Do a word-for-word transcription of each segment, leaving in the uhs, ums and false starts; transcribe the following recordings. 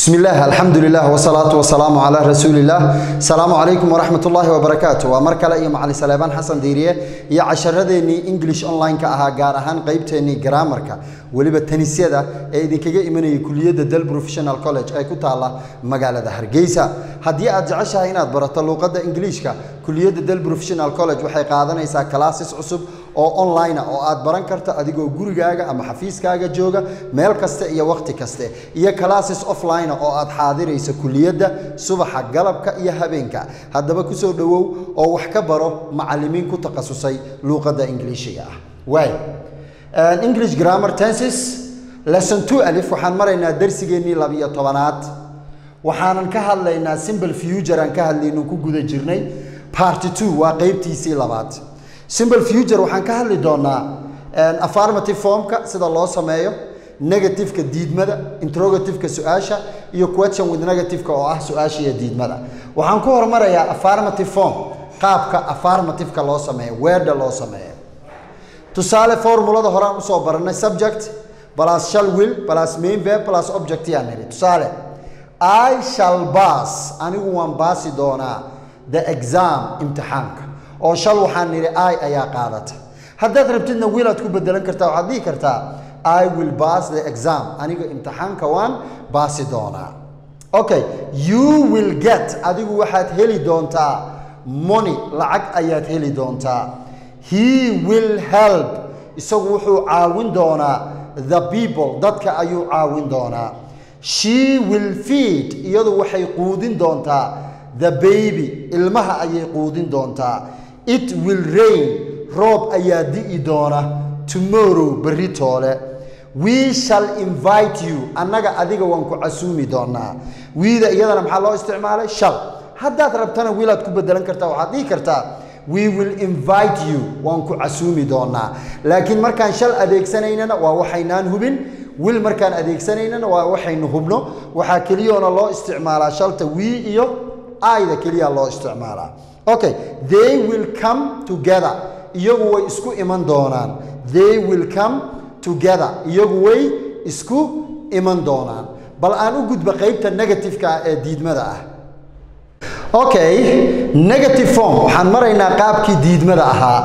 بسم الله الحمد لله والصلاة والسلام على رسول الله. السلام عليكم ورحمة الله وبركاته. ومركلا إيه معلي سليمان حسن ديريه يا عشرة إنجليش أونلاين كأها جارهان قيبتني جرامركا ولي بالتنسية ده إذا كجا إيماني كلية دل بروفيشنال كولج أي كنت على مجال ده هرجيسا هدي أرجعشها هنا برات اللغة ده إنجليش كا كلية دل بروفيشنال كولج وحي قاعدنا يسا كلاسيس عصب أو أونلاين أو أد بران كرتا أديكو جوري جاجا أما حفيز كاجا جوجا ميل كسته يا وقت كسته يا كلاسيس أوفلاين أو أد حاضر يسا كلية ده صبح قلبك يا هبينك هذا بكسر دو أو وحكبره معلمين كتقصصي لغة ده إنجليشية واي Uh, English grammar tenses lesson two ألف وحن مرينا درس جيني لبية طبانات وحنا كهالينا simple future عن كهالينا كوجودة جرني part two وقيبتي سي لبات simple future وحن كهالي دونا an affirmative form كسيد الله سمايه negative كديد مدى interrogative كسؤاشة يو question with negative كأه سؤاشة يديد مدى وحن كهر مريا affirmative form قاب كaffirmative كالله سمايه word الله سمايه تسأل فورمولا ده هرام صوبرنا subject plus shall will plus main verb plus object يعني تسأل I shall pass أنا هو باسي دونا the exam امتحانك أو shall وحنيري I أيا قادت هذا ربطنا ويلا تكون بدلن كرتا وعدي كرتا I will pass the exam أنا امتحانك وان باسي دونا okay you will get أدي واحد هلي دونتا money لعك أيات هلي دونتا He will help isagu عاون دونا the people dadka ayuu caawin doona she will feed iyadu waxay quudin doontaa the baby ilmaha ayay quudin doontaa it will rain roob ayaa di'i doona tomorrow berri toole we shall invite you annaga adiga waan ku casuumi doonaa wiida iyadana maxaa loo isticmaalay shall haddaad rabtana wiilaad ku bedelan kartaa waxaad dhihi kartaa we will invite you waan ku casuumi doonaa laakiin markaan shal adeegsanaynana waa waxaynaan hubin will markaan adeegsanaynana waa waxaynu hubno waxa kaliyoona loo isticmaalaa shalta we iyo ayda kaliya loo isticmaalaa okay they will come together iyagu way isku iman doonaan they will come together iyagu way isku iman doonaan bal aan u gudba qaybta negative ka ee diidmada ah okay negative form waxaan maraynaa qaabkii diidmada ahaa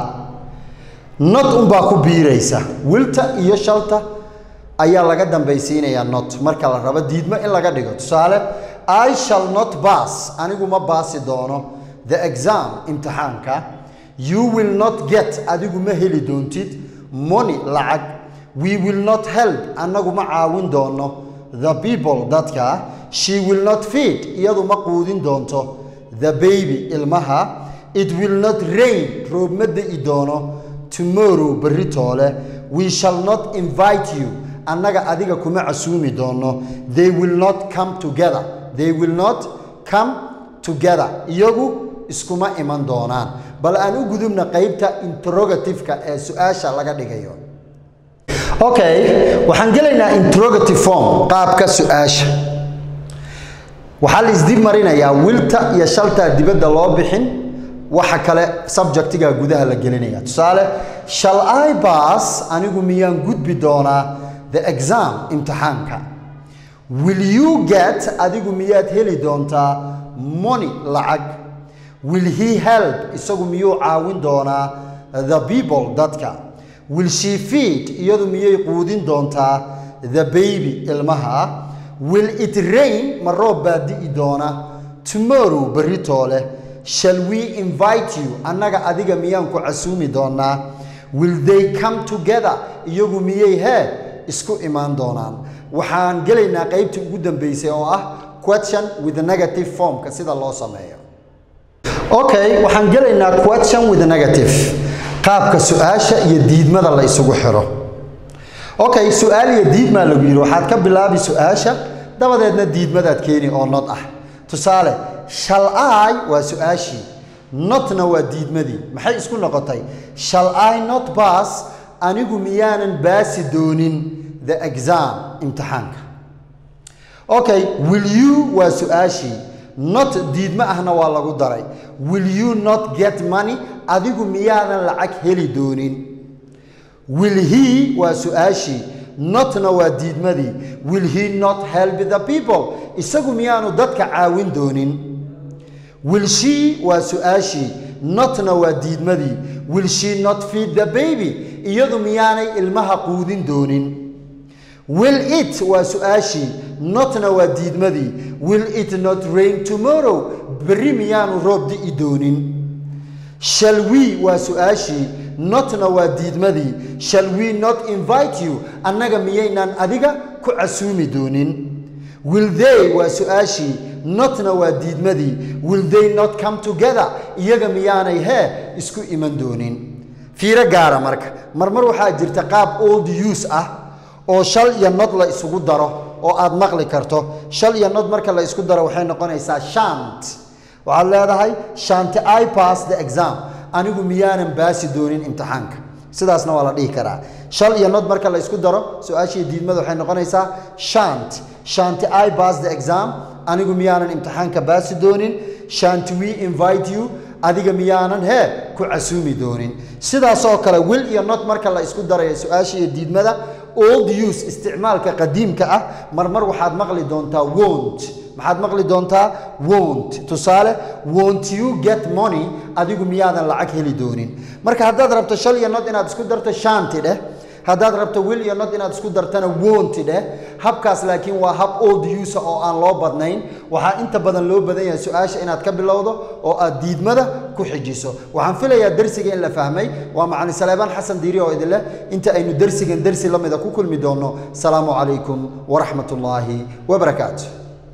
not un baa ku biiraysa wilta iyo shalta ayaa laga dambaysiinayaa not marka la rabo diidmo in laga dhigo tusaale I shall not pass anigu ma baasi doono the exam imtixaanka you will not get adigu ma heli doontid money lacag we will not help anagu ma caawin doono the people dadka she will not feed iyadu ma quudin doonto the baby ilmaha it will not rain roob ma di'i doono tomorrow berri toole we shall not invite you annaga adiga kuma casuumi doono they will not come together they will not come together iyagu iskuma iman doonaan bal aan u gudubna qaybta interrogative-ka ee su'aasha laga dhigayo okay waxaan gelaynaa interrogative form qaabka su'aasha waxaa la isdib marinayaa wilta iyo shalta dibadda loo bixin waxa kale subjectiga gudaha la gelinaya tusaale shall I pass anigu miyaan gudbi doonaa the exam imtixaanka will you get adigu miyaad heli doontaa money lacag will he help isagu miyuu caawin doonaa the people dadka will she feed iyadu miyay quudin doontaa the baby ilmaha will it rain ma roob baa di'i doona tomorrow berri toole shall we invite you annaga adiga miyaan ku casuumi doonaa will they come together iyagu miyay hee isku imaan doonaan waxaan gelaynaa qaybta ugu dambeysay oo ah question with a negative form ka sida loo sameeyo okay waxaan gelaynaa question with a negative qaabka su'aasha iyo diidmada la isugu xiro okay su'aal iyo diidma lagu yiri waxaad ka bilaabi su'aasha dabadeedna diidmadaad keeni oo not ah tusaale shall I waa su'aashi notna waa diidmadii maxay isku noqotay shall I not pass anigu miyaanan baasi doonin the exam imtixaanka okay will you waa su'aashi not diidma ahna waa lagu daray will you not get money adigu miyaanan lacag heli doonin will he waa su'aashi notna waa diidmadii will he not help the people isagu miyaanu dadka caawin doonin will she waa su'aashii notna waa diidmadii will she not feed the baby iyadu miyaanay ilmaha quudin doonin will it waa su'aashii notna waa diidmadii will it not rain tomorrow berri miyaanu roob di'i doonin shall we waa su'aashii notna waa diidmadii shall we not invite you annaga miyaynaan adiga ku casuumi doonin will they waa su'aashii notna waa diidmadii will they not come together iyaga miyaanay hee isku iman doonin fiiro gaara marka marmar waxaa jirta qaab old use ah oo shal iyo not la isugu daro oo aad maqli karto shal iyo not marka la isku daro waxay noqonaysaa shan't waxaad leedahay shan't I pass the exam anigu miyaanan baasi doonin imtixaanka sidaasna waa la dhihi karaa shal iyo not marka la isku daro su'aashii diidmada waxay noqonaysaa shan't shan't I pass the exam anigu miyaanan imtixaanka baasi doonin shan't we invite you adiga miyaanan hee ku casuumi doonin sidaas oo kale will iyo not marka la isku darayo su'aashii diidmada old use isticmaalka qadiimka ah marmar waxaad maqli doontaa won't maxaad maqli doontaa won't tusaale won't you get money adigu miyaadan lacag heli doonin marka haddaad rabto shal iyo not inaad isku darto shanti dheh haddaad rabto will iyo not inaad isku dartana won't dheh habkaas laakiin waa hab old use oo aan loo badnayn waxaa inta badan loo badan yahay su'aasha inaad ka bilowdo oo aad diidmada ku xijiso waxaan filayaa darsiga in la fahmay waa macallin Saleebaan Xasan Diiri oo idin leh inta aynu darsigan darsi lamida ku kulmi doono salaamu calaykum wa rahmatullaahi wa barakaatuh